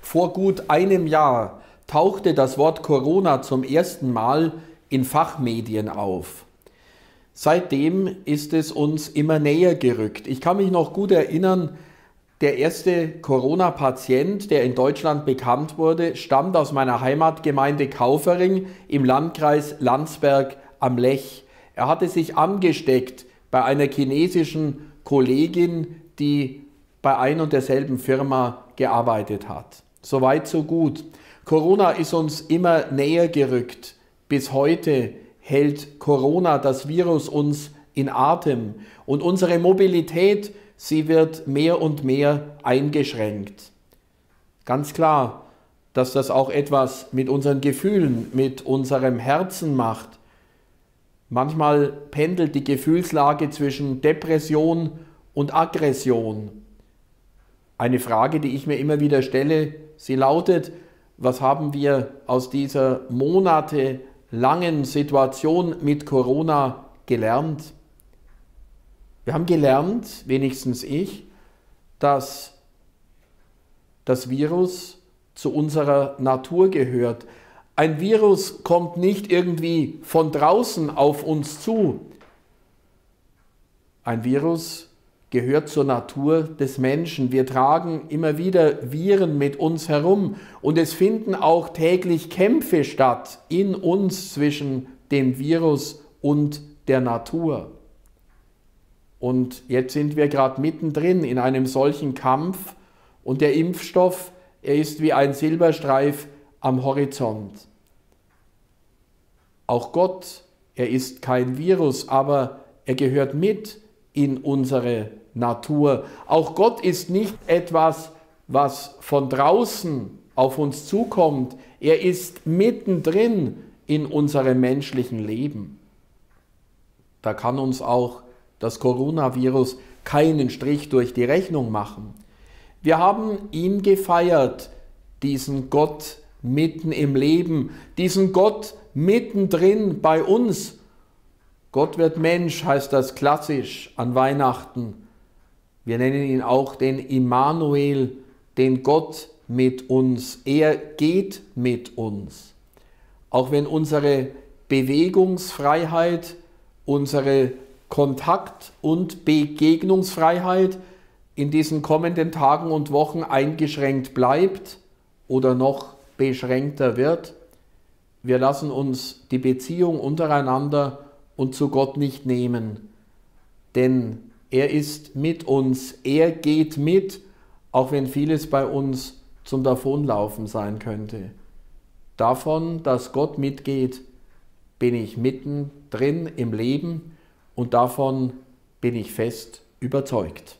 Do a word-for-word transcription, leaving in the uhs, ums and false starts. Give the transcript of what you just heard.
Vor gut einem Jahr tauchte das Wort Corona zum ersten Mal in Fachmedien auf. Seitdem ist es uns immer näher gerückt. Ich kann mich noch gut erinnern, der erste Corona-Patient, der in Deutschland bekannt wurde, stammt aus meiner Heimatgemeinde Kaufering im Landkreis Landsberg am Lech. Er hatte sich angesteckt bei einer chinesischen Kollegin, die bei ein und derselben Firma gearbeitet hat. Soweit, so gut. Corona ist uns immer näher gerückt. Bis heute hält Corona, das Virus, uns in Atem. Und unsere Mobilität, sie wird mehr und mehr eingeschränkt. Ganz klar, dass das auch etwas mit unseren Gefühlen, mit unserem Herzen macht. Manchmal pendelt die Gefühlslage zwischen Depression und Aggression. Eine Frage, die ich mir immer wieder stelle, sie lautet: Was haben wir aus dieser monatelangen Situation mit Corona gelernt? Wir haben gelernt, wenigstens ich, dass das Virus zu unserer Natur gehört. Ein Virus kommt nicht irgendwie von draußen auf uns zu. Ein Virus gehört zur Natur des Menschen. Wir tragen immer wieder Viren mit uns herum und es finden auch täglich Kämpfe statt in uns zwischen dem Virus und der Natur. Und jetzt sind wir gerade mittendrin in einem solchen Kampf und der Impfstoff, er ist wie ein Silberstreif am Horizont. Auch Gott, er ist kein Virus, aber er gehört mit in unsere Natur. Auch Gott ist nicht etwas, was von draußen auf uns zukommt. Er ist mittendrin in unserem menschlichen Leben. Da kann uns auch das Coronavirus keinen Strich durch die Rechnung machen. Wir haben ihn gefeiert, diesen Gott mitten im Leben, diesen Gott mittendrin bei uns. Gott wird Mensch, heißt das klassisch an Weihnachten. Wir nennen ihn auch den Immanuel, den Gott mit uns. Er geht mit uns. Auch wenn unsere Bewegungsfreiheit, unsere Kontakt- und Begegnungsfreiheit in diesen kommenden Tagen und Wochen eingeschränkt bleibt oder noch beschränkter wird, wir lassen uns die Beziehung untereinander und zu Gott nicht nehmen, denn er ist mit uns, er geht mit, auch wenn vieles bei uns zum Davonlaufen sein könnte. Davon, dass Gott mitgeht, bin ich mittendrin im Leben und davon bin ich fest überzeugt.